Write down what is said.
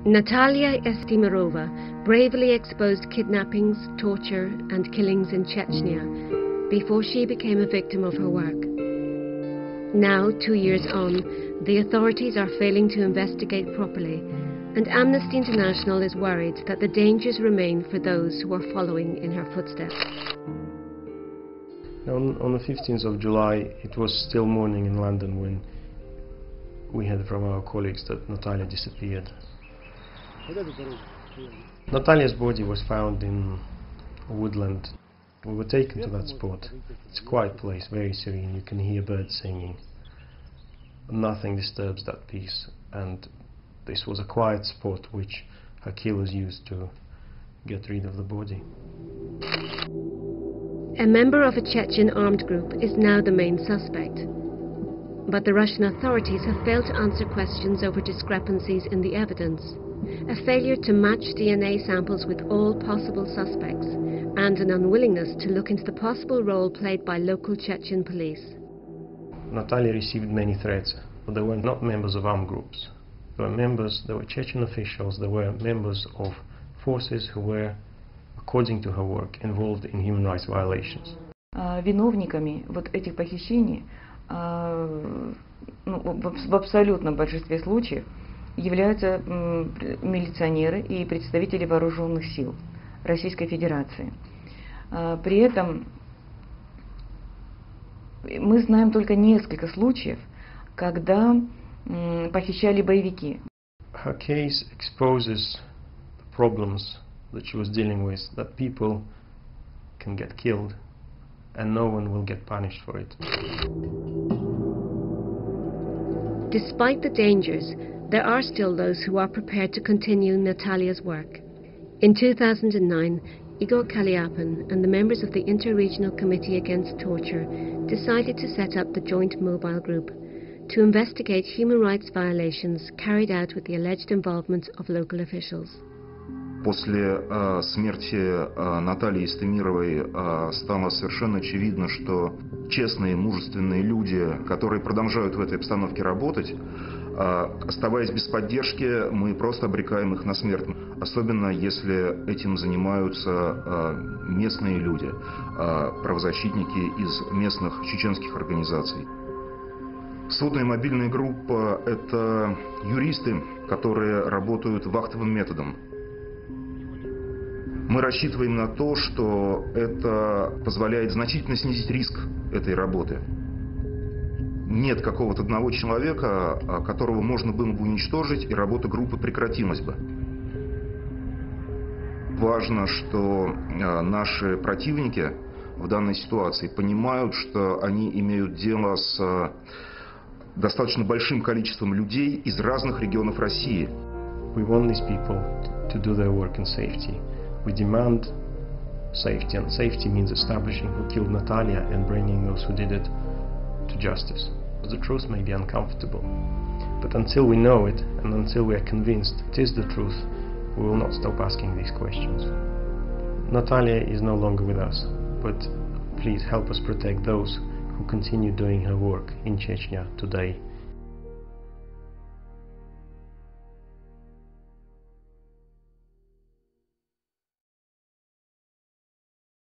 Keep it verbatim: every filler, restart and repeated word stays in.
Natalia Estimirova bravely exposed kidnappings, torture and killings in Chechnya before she became a victim of her work. Now, two years on, the authorities are failing to investigate properly, and Amnesty International is worried that the dangers remain for those who are following in her footsteps. On, on the fifteenth of July, it was still morning in London when we heard from our colleagues that Natalia disappeared. Natalia's body was found in a woodland. We were taken to that spot. It's a quiet place, very serene. You can hear birds singing. Nothing disturbs that peace, and this was a quiet spot which her killers used to get rid of the body. A member of a Chechen armed group is now the main suspect. But the Russian authorities have failed to answer questions over discrepancies in the evidence, a failure to match D N A samples with all possible suspects, and an unwillingness to look into the possible role played by local Chechen police. Natalia received many threats, but they were not members of armed groups. They were members, they were Chechen officials, they were members of forces who were, according to her work, involved in human rights violations. Виновниками вот этих похищений ну, в абсолютном большинстве случаев являются милиционеры и представители вооруженных сил Российской Федерации. При этом мы знаем только несколько случаев, когда похищали боевики. Her case exposes the problems that she was dealing with, that people can get killed and no one will get punished for it. Despite the dangers, there are still those who are prepared to continue Natalia's work. In two thousand nine, Igor Kaliapin and the members of the Inter-Regional Committee Against Torture decided to set up the Joint Mobile Group to investigate human rights violations carried out with the alleged involvement of local officials. После э, смерти э, Натальи Эстемировой э, стало совершенно очевидно, что честные, мужественные люди, которые продолжают в этой обстановке работать, э, оставаясь без поддержки, мы просто обрекаем их на смерть. Особенно если этим занимаются э, местные люди, э, правозащитники из местных чеченских организаций. Сводная мобильная группа – это юристы, которые работают вахтовым методом. Мы рассчитываем на то, что это позволяет значительно снизить риск этой работы. Нет какого-то одного человека, которого можно было бы уничтожить, и работа группы прекратилась бы. Важно, что наши противники в данной ситуации понимают, что они имеют дело с достаточно большим количеством людей из разных регионов России. We want these people to do their work in safety. We demand safety, and safety means establishing who killed Natalia and bringing those who did it to justice. The truth may be uncomfortable, but until we know it and until we are convinced it is the truth, we will not stop asking these questions. Natalia is no longer with us, but please help us protect those who continue doing her work in Chechnya today.